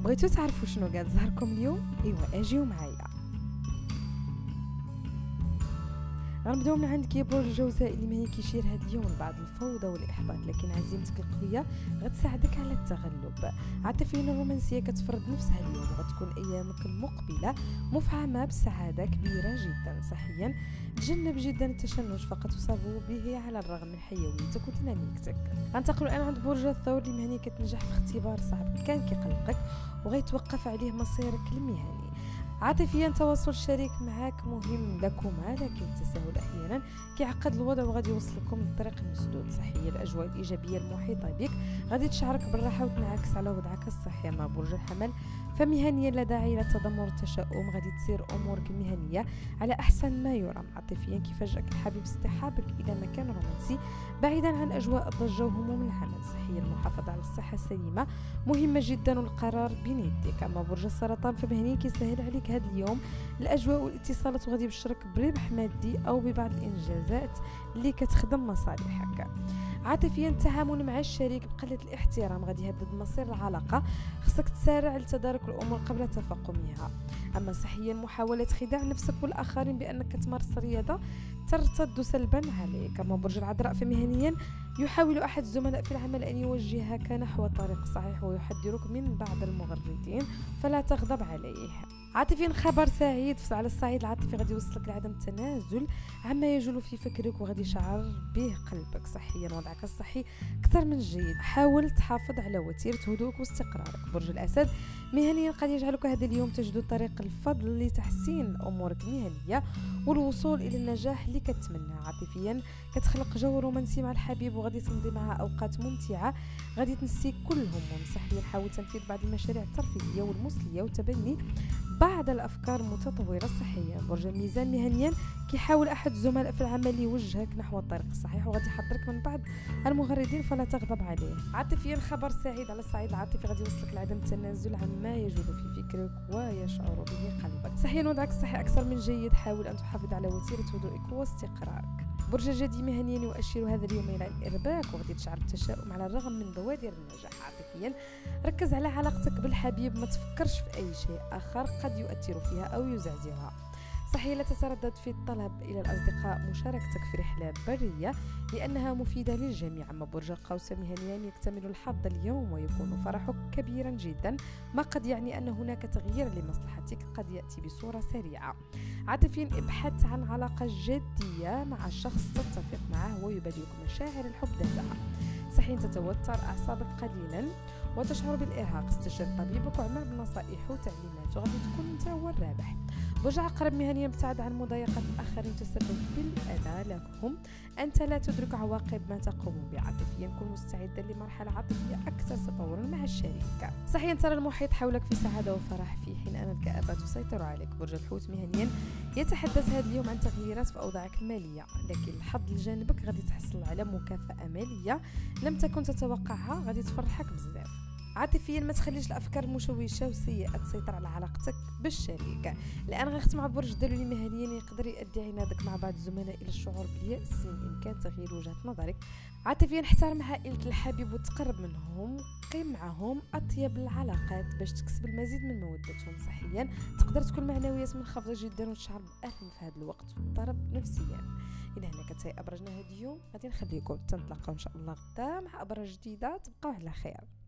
بغيتو تعرفوا شنو قال ظهركم اليوم؟ ايوا اجيو معايا. غنبداو من عندك يا برج الجوزاء اللي ماهي كيشير هاد اليوم لبعض الفوضى والاحباط، لكن عزيمتك القويه غتساعدك على التغلب. عاطفيا الرومانسيه كتفرض نفسها اليوم، وغتكون ايامك المقبله مفعمه بسعاده كبيره جدا. صحيا تجنب جدا التشنج، فقد تصاب به على الرغم من حيويتك وديناميكتك. غنتقلوا الان عند برج الثور اللي مهني كتنجح في اختبار صعب كان كيقلقك وغيتوقف عليه مصيرك المهني. عاطفيا تواصل الشريك معك مهم لكما، لكن التساهل احيانا كيعقد الوضع وغادي يوصلكم للطريق المسدود. صحيا الاجواء الايجابيه المحيطه بك غادي تشعرك بالراحه وتنعكس على وضعك الصحي. مع برج الحمل فمهنيا لا داعي للتذمر والتشاؤم، غادي تسير امورك المهنيه على احسن ما يرام. عاطفيا كيفاجئك الحبيب باصطحابك الى مكان رومانسي بعيدا عن اجواء الضجه وهموم العمل. صحيا المحافظه على الصحه السليمه مهمه جدا والقرار بين يديك. اما برج السرطان فمهنيا كيسهل عليك هذا اليوم الاجواء والاتصالات، وغادي يبشرك بربح مادي او ببعض الانجازات اللي كتخدم مصالحك. عاطفيا التعامل مع الشريك بقله الاحترام غادي يهدد مصير العلاقه، خصك تسارع لتدارك الامور قبل تفاقمها. اما صحيا محاوله خداع نفسك والاخرين بانك تمارس رياضه ترتد سلبا عليك. اما برج العذراء فمهنيا يحاول احد الزملاء في العمل ان يوجهك نحو الطريق الصحيح ويحذرك من بعض المغردين، فلا تغضب عليه. عاطفيا خبر سعيد على الصعيد العاطفي غادي يوصلك لعدم التنازل عما يجول في فكرك وغادي يشعر به قلبك. صحيا وضعك الصحي اكثر من جيد، حاول تحافظ على وتيره هدوءك واستقرارك. برج الاسد مهنيا قد يجعلك هذا اليوم تجد طريق الفضل لتحسين امورك المهنيه والوصول الى النجاح اللي كتمناه. عاطفيا كتخلق جو رومانسي مع الحبيب وغادي تمضي معها اوقات ممتعه غادي تنسيك كل هموم. صحيا حاول تنفيذ بعض المشاريع الترفيهيه والمسليه وتبني بعض الافكار المتطوره. صحيا برج الميزان مهنيا كيحاول احد الزملاء في العمل يوجهك نحو الطريق الصحيح وغادي يحذرك من بعض المغردين، فلا تغضب عليه. عاطفيا خبر سعيد على الصعيد العاطفي غادي يوصلك لعدم التنازل عما يجول في فكرك ويشعر به قلبك. صحيا وضعك الصحي اكثر من جيد، حاول ان تحافظ على وتيره هدوئك واستقرارك. برج الجدي مهنيا يؤشر هذا اليوم الى الارباك وغادي تشعر بالتشاؤم على الرغم من بوادر النجاح. عاطفيا ركز على علاقتك بالحبيب، ما تفكرش في اي شيء اخر قد يؤثر فيها او يزعزعها. صحيح لا تتردد في الطلب الى الاصدقاء مشاركتك في رحله بريه لانها مفيده للجميع. اما برج القوس مهنيا يكتمل الحظ اليوم ويكون فرحك كبيرا جدا، ما قد يعني ان هناك تغيير لمصلحتك قد ياتي بصوره سريعه. عاطفيا ابحث عن علاقه جديه مع شخص تتفق معه ويبادلك مشاعر الحب ذاتها. صحيح تتوتر اعصابك قليلا وتشعر بالارهاق، استشر طبيبك واعمل بنصائحه وتعليماته غادي تكون انت هو الرابح. برج عقرب مهنيا ابتعد عن مضايقه الاخرين تسبب بالاذى لهم، انت لا تدرك عواقب ما تقوم به. عاطفيا كن مستعدا لمرحله عاطفيه اكثر تطورا مع الشريك. صحيا ترى المحيط حولك في سعاده وفرح في حين ان الكآبه تسيطر عليك. برج الحوت مهنيا يتحدث هذا اليوم عن تغييرات في اوضاعك الماليه، لكن الحظ لجانبك غادي تحصل على مكافاه ماليه لم تكن تتوقعها غادي تفرحك بزاف. عاطفيا ما تخليش الافكار المشوشه والسيئه تسيطر على علاقتك بالشريك. الان غنختم مع برج الدلو اللي مهنيا يقدر يؤدي عنادك مع بعض الزملاء الى الشعور بالياس من الامكان تغيير وجهه نظرك. عاطفيا احترم عائله الحبيب وتقرب منهم، قيم معهم اطيب العلاقات باش تكسب المزيد من مودتهم. صحيا تقدر تكون معنويات منخفضه جدا وتشعر بالالم في هذا الوقت وتضطرب نفسيا. الى هنا كنتهي ابراجنا هذا اليوم، غادي نخليكم تنطلقوا ان شاء الله غدا مع ابراج جديده. تبقاو على خير.